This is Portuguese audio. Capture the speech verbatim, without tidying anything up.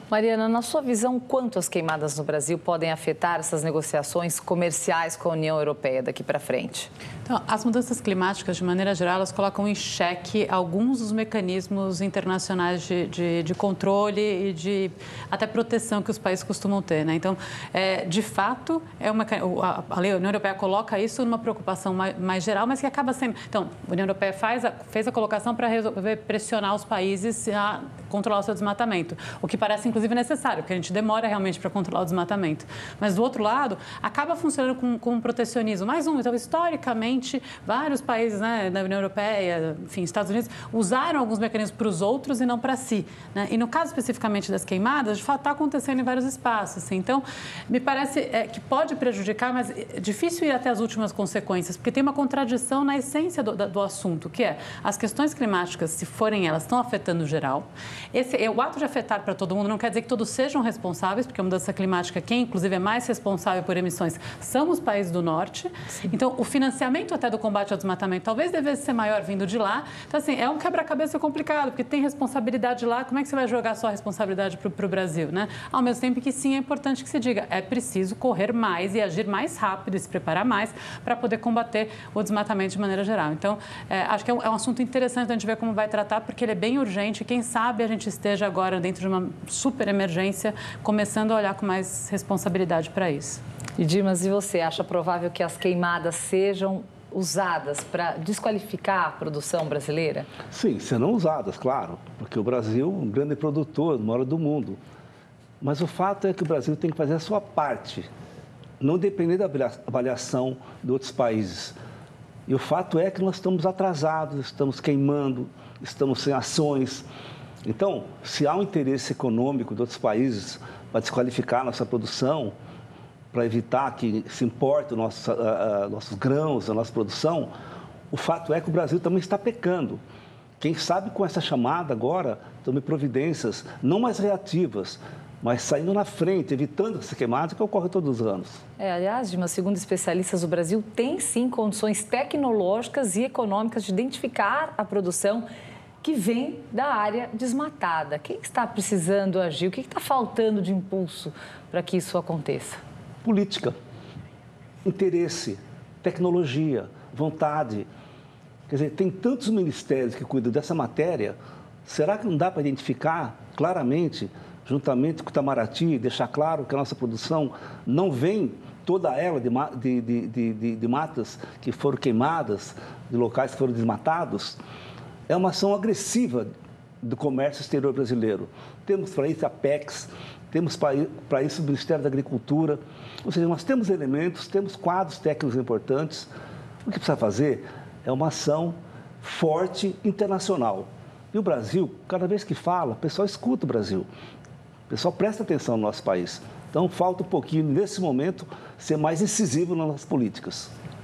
Mariana, na sua visão, quanto as queimadas no Brasil podem afetar essas negociações comerciais com a União Europeia daqui para frente? Então, as mudanças climáticas, de maneira geral, elas colocam em xeque alguns dos mecanismos internacionais de, de, de controle e de até proteção que os países costumam ter, né? Então, é, de fato, é uma, a, a União Europeia coloca isso numa preocupação mais, mais geral, mas que acaba sendo... Então, a União Europeia faz a, fez a colocação para resolver pressionar os países a controlar o seu desmatamento, o que parece, inclusive, necessário, porque a gente demora realmente para controlar o desmatamento. Mas, do outro lado, acaba funcionando com, com um protecionismo. Mais um, então, historicamente, vários países, né, da União Europeia, enfim, Estados Unidos, usaram alguns mecanismos para os outros e não para si, né? E no caso especificamente das queimadas, de fato está acontecendo em vários espaços. Assim. Então, me parece é, que pode prejudicar, mas é difícil ir até as últimas consequências, porque tem uma contradição na essência do, do assunto, que é as questões climáticas, se forem elas, estão afetando o geral. Esse, o ato de afetar para todo mundo não quer dizer que todos sejam responsáveis, porque a mudança climática, quem inclusive é mais responsável por emissões, são os países do norte. Sim. Então, o financiamento até do combate ao desmatamento talvez devesse ser maior vindo de lá. Então, assim, é um quebra-cabeça complicado, porque tem responsabilidade lá, como é que você vai jogar só a responsabilidade para o Brasil, né? Ao mesmo tempo que sim, é importante que se diga, é preciso correr mais e agir mais rápido e se preparar mais para poder combater o desmatamento de maneira geral. Então, é, acho que é um, é um assunto interessante a gente ver como vai tratar, porque ele é bem urgente e quem sabe a gente esteja agora dentro de uma super emergência, começando a olhar com mais responsabilidade para isso. E Dimas, e você acha provável que as queimadas sejam usadas para desqualificar a produção brasileira? Sim, serão usadas, claro, porque o Brasil é um grande produtor, maior do mundo. Mas o fato é que o Brasil tem que fazer a sua parte, não depender da avaliação de outros países. E o fato é que nós estamos atrasados, estamos queimando, estamos sem ações. Então, se há um interesse econômico de outros países para desqualificar a nossa produção, para evitar que se importe os nossos, uh, nossos grãos, a nossa produção, o fato é que o Brasil também está pecando. Quem sabe com essa chamada agora, tome providências não mais reativas, mas saindo na frente, evitando essa queimada que ocorre todos os anos. É, aliás, Dimas, segundo especialistas, o Brasil tem sim condições tecnológicas e econômicas de identificar a produção que vem da área desmatada. Quem está precisando agir? O que está faltando de impulso para que isso aconteça? Política, interesse, tecnologia, vontade. Quer dizer, tem tantos ministérios que cuidam dessa matéria, será que não dá para identificar claramente, juntamente com o Itamaraty, deixar claro que a nossa produção não vem toda ela de, de, de, de, de matas que foram queimadas, de locais que foram desmatados? É uma ação agressiva do comércio exterior brasileiro. Temos para isso a Apex, temos para isso o Ministério da Agricultura. Ou seja, nós temos elementos, temos quadros técnicos importantes. O que precisa fazer é uma ação forte internacional. E o Brasil, cada vez que fala, o pessoal escuta o Brasil. O pessoal presta atenção no nosso país. Então, falta um pouquinho, nesse momento, ser mais incisivo nas nossas políticas.